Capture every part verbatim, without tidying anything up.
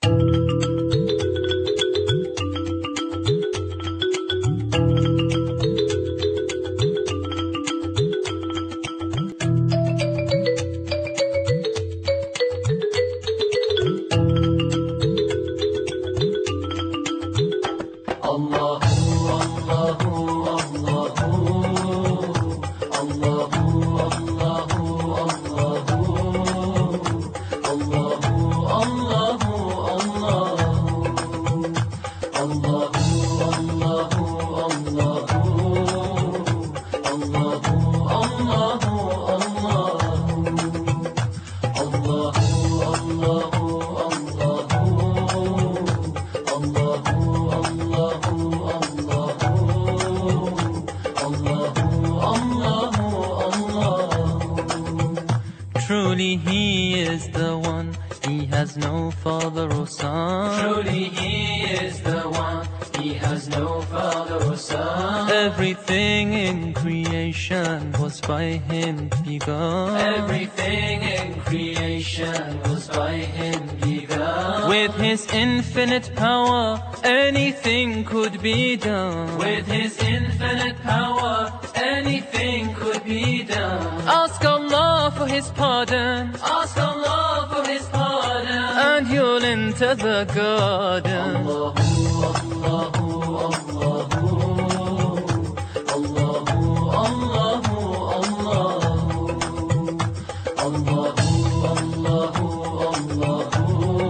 Truly he is the one, he has no father or son. Truly he is the one, he has no father or son. Everything in creation was by him begun. Everything in creation was by him begun. With his infinite power, anything could be done. With his infinite power, anything could be done. Ask Allah for his pardon, Ask Allah for his pardon, and you'll enter the garden. Allahu, Allahu, Allahu, Allahu, Allahu, Allahu, Allahu, Allahu,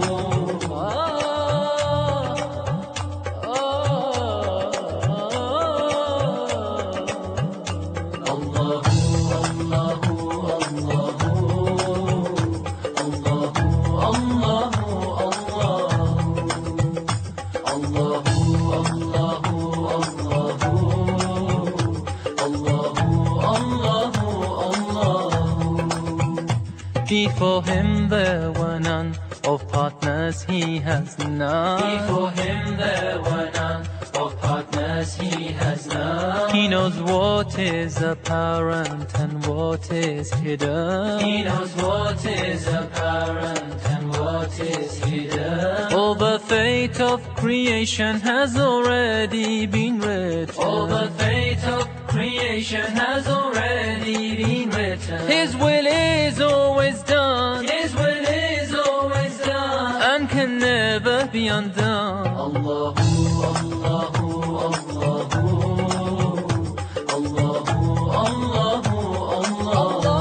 Before him there were none, of partners he has none. Before him there were none, of partners he has none. He knows what is apparent and what is hidden. He knows what is apparent and what is hidden. All the fate of creation has already been written. All the fate of creation has already been written. His will is always done, His will is always done, and can never be undone. Allahu, Allahu, Allahu, Allahu, Allahu, Allah.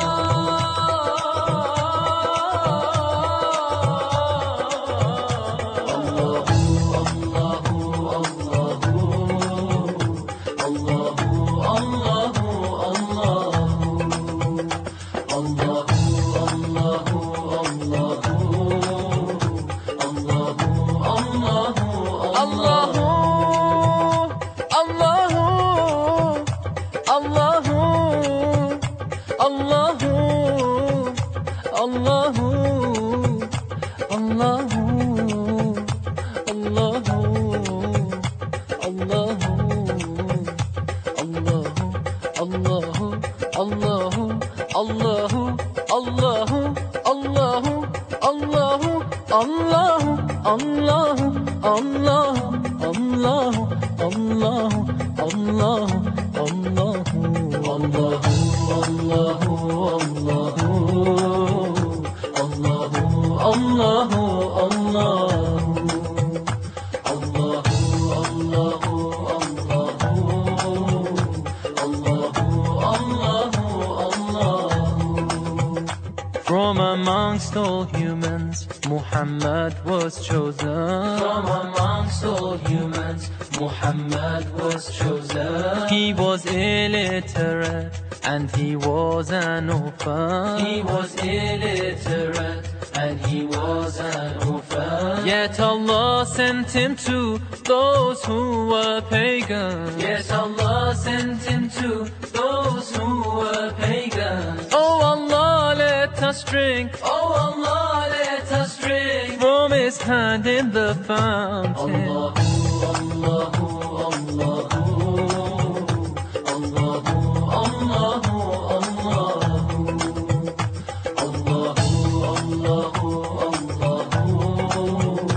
From amongst all humans, Muhammad was chosen. From amongst all humans, Muhammad was chosen. He was illiterate and he was an orphan. He was illiterate and he was an orphan. Yet Allah sent him to those who were pagan. Yet Allah sent him to those who were pagan. Oh Allah, let us drink. Oh Allah, let us drink from his hand in the fountain. Allahu, Allahu, Allahu, Allahu, Allahu, Allahu, Allahu, Allahu,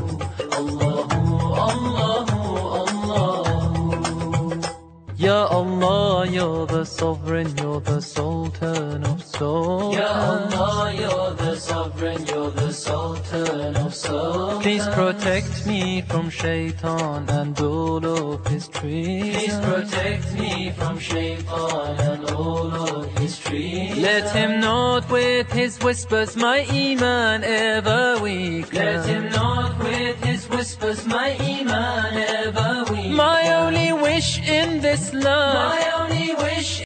the Sultan of Sultans. Ya Allah, you're the sovereign, you're the Sultan of Sultans. Please protect me from Shaitan and all of his treasons. Please protect me from Shaitan and all of his treasons. Let him not with his whispers my Iman ever weaken. Let him not with his whispers my Iman ever weaken. My only wish in this life, My only wish